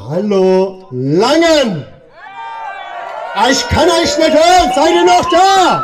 Hallo Langen! Ich kann euch nicht hören, seid ihr noch da?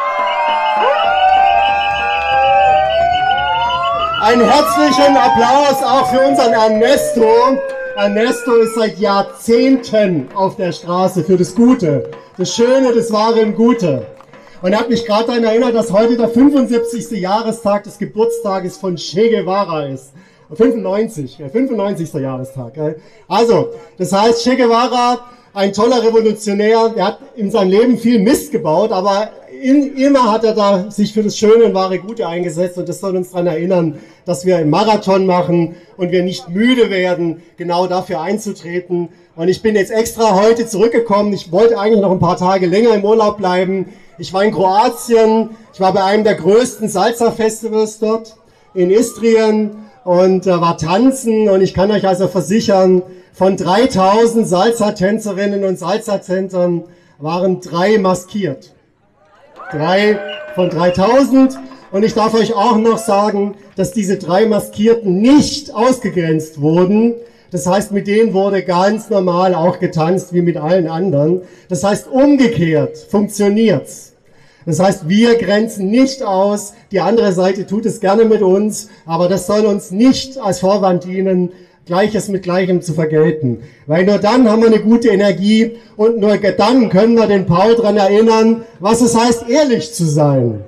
Einen herzlichen Applaus auch für unseren Ernesto. Ernesto ist seit Jahrzehnten auf der Straße für das Gute, das Schöne, das Wahre und Gute. Und er hat mich gerade daran erinnert, dass heute der 75. Jahrestag des Geburtstages von Che Guevara ist. 95. Jahrestag. Also, das heißt, Che Guevara, ein toller Revolutionär, der hat in seinem Leben viel Mist gebaut, aber immer hat er da sich für das Schöne und wahre Gute eingesetzt, und das soll uns daran erinnern, dass wir einen Marathon machen und wir nicht müde werden, genau dafür einzutreten. Und ich bin jetzt extra heute zurückgekommen. Ich wollte eigentlich noch ein paar Tage länger im Urlaub bleiben. Ich war in Kroatien, ich war bei einem der größten Salsa-Festivals dort in Istrien und war tanzen, und ich kann euch also versichern, von 3000 Salsa-Tänzerinnen und Salsa-Tänzern waren 3 maskiert. 3 von 3000. Und ich darf euch auch noch sagen, dass diese 3 Maskierten nicht ausgegrenzt wurden. Das heißt, mit denen wurde ganz normal auch getanzt, wie mit allen anderen. Das heißt, umgekehrt funktioniert's. Das heißt, wir grenzen nicht aus, die andere Seite tut es gerne mit uns, aber das soll uns nicht als Vorwand dienen, Gleiches mit Gleichem zu vergelten. Weil nur dann haben wir eine gute Energie, und nur dann können wir den Paul daran erinnern, was es heißt, ehrlich zu sein.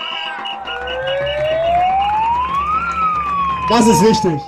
Das ist wichtig.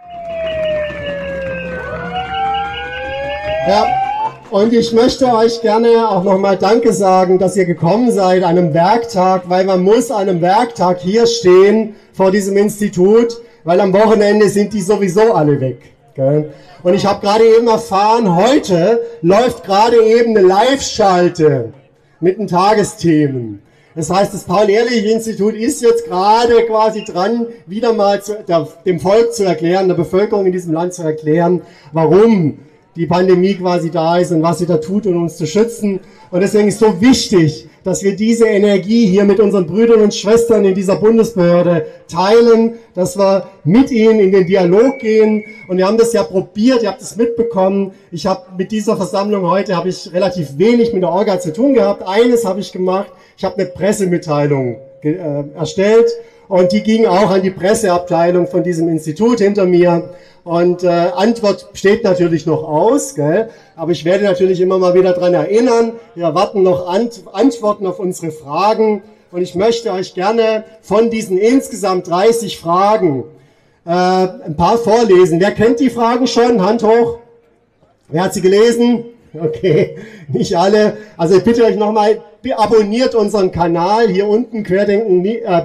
Ja. Und ich möchte euch gerne auch nochmal Danke sagen, dass ihr gekommen seid an einem Werktag, weil man muss an einem Werktag hier stehen vor diesem Institut, weil am Wochenende sind die sowieso alle weg. Gell? Und ich habe gerade eben erfahren, heute läuft gerade eben eine Live-Schalte mit den Tagesthemen. Das heißt, das Paul-Ehrlich-Institut ist jetzt gerade quasi dran, wieder mal dem Volk zu erklären, der Bevölkerung in diesem Land zu erklären, warum die Pandemie quasi da ist und was sie da tut, um uns zu schützen. Und deswegen ist so wichtig, dass wir diese Energie hier mit unseren Brüdern und Schwestern in dieser Bundesbehörde teilen, dass wir mit ihnen in den Dialog gehen. Und wir haben das ja probiert, ihr habt es mitbekommen. Ich habe mit dieser Versammlung heute relativ wenig mit der Orga zu tun gehabt. Eines habe ich gemacht, ich habe eine Pressemitteilung erstellt, und die ging auch an die Presseabteilung von diesem Institut hinter mir. Und Antwort steht natürlich noch aus, gell? Aber ich werde natürlich immer mal wieder dran erinnern. Wir erwarten noch Antworten auf unsere Fragen. Und ich möchte euch gerne von diesen insgesamt 30 Fragen ein paar vorlesen. Wer kennt die Fragen schon? Hand hoch. Wer hat sie gelesen? Okay, nicht alle. Also ich bitte euch nochmal, abonniert unseren Kanal hier unten, Querdenken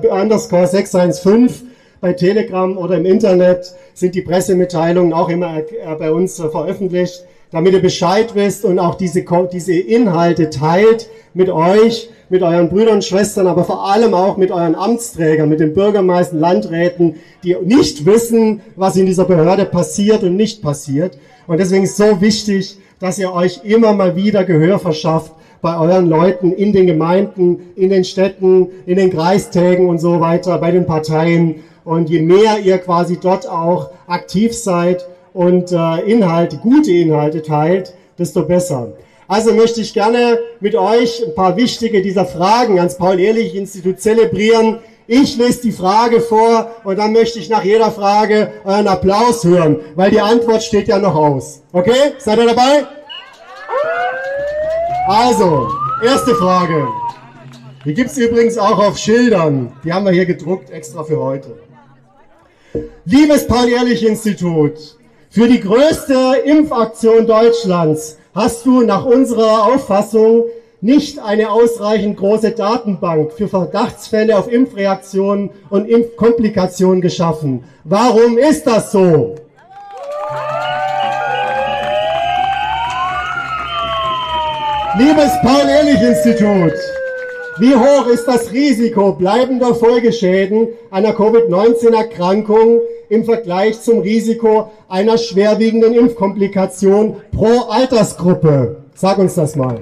_615. Bei Telegram oder im Internet sind die Pressemitteilungen auch immer bei uns veröffentlicht, damit ihr Bescheid wisst und auch diese Inhalte teilt mit euch, mit euren Brüdern und Schwestern, aber vor allem auch mit euren Amtsträgern, mit den Bürgermeistern, Landräten, die nicht wissen, was in dieser Behörde passiert und nicht passiert. Und deswegen ist es so wichtig, dass ihr euch immer mal wieder Gehör verschafft bei euren Leuten in den Gemeinden, in den Städten, in den Kreistagen und so weiter, bei den Parteien. Und je mehr ihr quasi dort auch aktiv seid und gute Inhalte teilt, desto besser. Also möchte ich gerne mit euch ein paar wichtige dieser Fragen ans Paul-Ehrlich-Institut zelebrieren. Ich lese die Frage vor, und dann möchte ich nach jeder Frage euren Applaus hören, weil die Antwort steht ja noch aus. Okay? Seid ihr dabei? Also, erste Frage. Die gibt's übrigens auch auf Schildern. Die haben wir hier gedruckt, extra für heute. Liebes Paul-Ehrlich-Institut, für die größte Impfaktion Deutschlands hast du nach unserer Auffassung nicht eine ausreichend große Datenbank für Verdachtsfälle auf Impfreaktionen und Impfkomplikationen geschaffen. Warum ist das so? Liebes Paul-Ehrlich-Institut, wie hoch ist das Risiko bleibender Folgeschäden einer Covid-19-Erkrankung im Vergleich zum Risiko einer schwerwiegenden Impfkomplikation pro Altersgruppe? Sag uns das mal.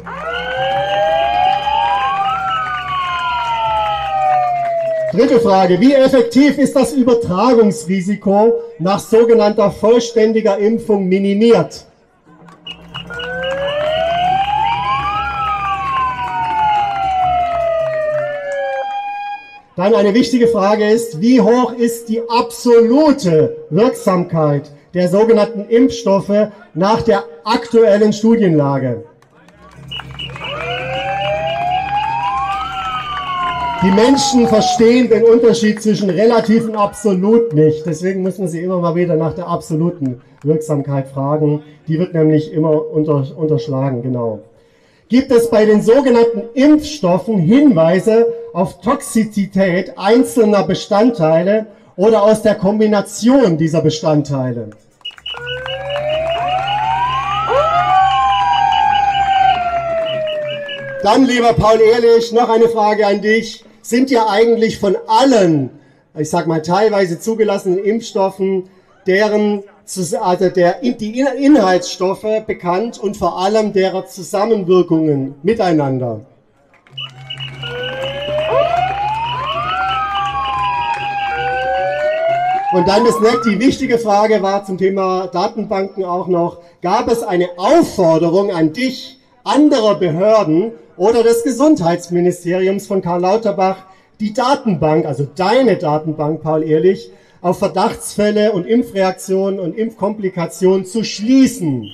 Dritte Frage. Wie effektiv ist das Übertragungsrisiko nach sogenannter vollständiger Impfung minimiert? Dann eine wichtige Frage ist, wie hoch ist die absolute Wirksamkeit der sogenannten Impfstoffe nach der aktuellen Studienlage? Die Menschen verstehen den Unterschied zwischen relativ und absolut nicht. Deswegen müssen sie immer mal wieder nach der absoluten Wirksamkeit fragen. Die wird nämlich immer unterschlagen, genau. Gibt es bei den sogenannten Impfstoffen Hinweise auf Toxizität einzelner Bestandteile oder aus der Kombination dieser Bestandteile? Dann, lieber Paul Ehrlich, noch eine Frage an dich. Sind ja eigentlich von allen, ich sag mal teilweise zugelassenen Impfstoffen, die Inhaltsstoffe bekannt und vor allem deren Zusammenwirkungen miteinander? Und dann die wichtige Frage war zum Thema Datenbanken auch noch, gab es eine Aufforderung an dich, anderer Behörden oder des Gesundheitsministeriums von Karl Lauterbach, die Datenbank, also deine Datenbank, Paul Ehrlich, auf Verdachtsfälle und Impfreaktionen und Impfkomplikationen zu schließen?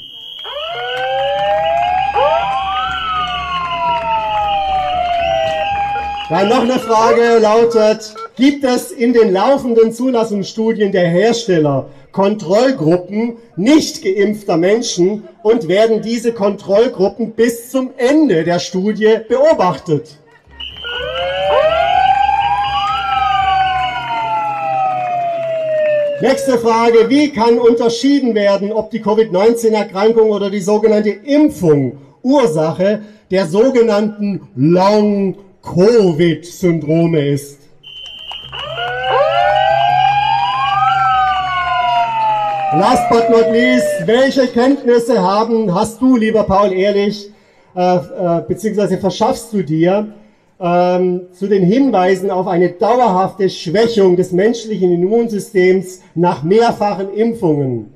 Dann noch eine Frage lautet, gibt es in den laufenden Zulassungsstudien der Hersteller Kontrollgruppen nicht geimpfter Menschen und werden diese Kontrollgruppen bis zum Ende der Studie beobachtet? Nächste Frage, wie kann unterschieden werden, ob die Covid-19-Erkrankung oder die sogenannte Impfung Ursache der sogenannten Long-Covid-Syndrome ist? Last but not least, welche Kenntnisse hast du, lieber Paul Ehrlich, beziehungsweise verschaffst du dir zu den Hinweisen auf eine dauerhafte Schwächung des menschlichen Immunsystems nach mehrfachen Impfungen?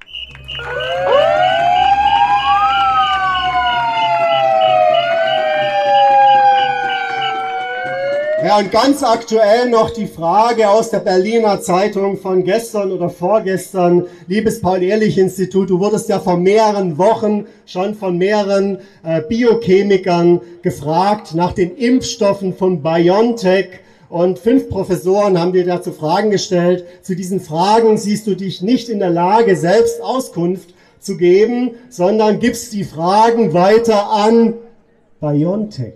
Ja, und ganz aktuell noch die Frage aus der Berliner Zeitung von gestern oder vorgestern. Liebes Paul-Ehrlich-Institut, du wurdest ja vor mehreren Wochen schon von mehreren Biochemikern gefragt nach den Impfstoffen von BioNTech. Und 5 Professoren haben dir dazu Fragen gestellt. Zu diesen Fragen siehst du dich nicht in der Lage, selbst Auskunft zu geben, sondern gibst die Fragen weiter an BioNTech.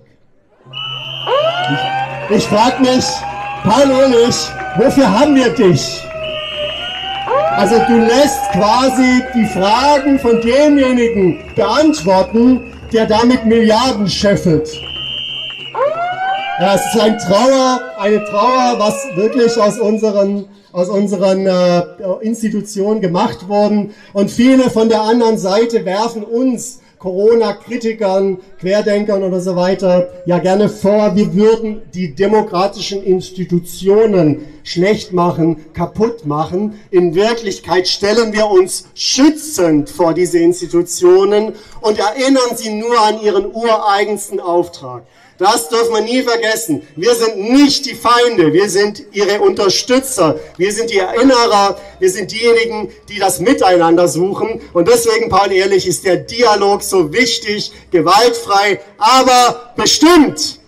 Ich frage mich, Paul Ehrlich, wofür haben wir dich? Also du lässt quasi die Fragen von demjenigen beantworten, der damit Milliarden scheffelt. Ja, es ist eine Trauer, was wirklich aus unseren Institutionen gemacht wurden. Und viele von der anderen Seite werfen uns Corona-Kritikern, Querdenkern oder so weiter ja gerne vor, wir würden die demokratischen Institutionen schlecht machen, kaputt machen. In Wirklichkeit stellen wir uns schützend vor diese Institutionen und erinnern sie nur an ihren ureigensten Auftrag. Das dürfen wir nie vergessen. Wir sind nicht die Feinde, wir sind ihre Unterstützer, wir sind die Erinnerer, wir sind diejenigen, die das Miteinander suchen. Und deswegen, Paul Ehrlich, ist der Dialog so wichtig, gewaltfrei, aber bestimmt.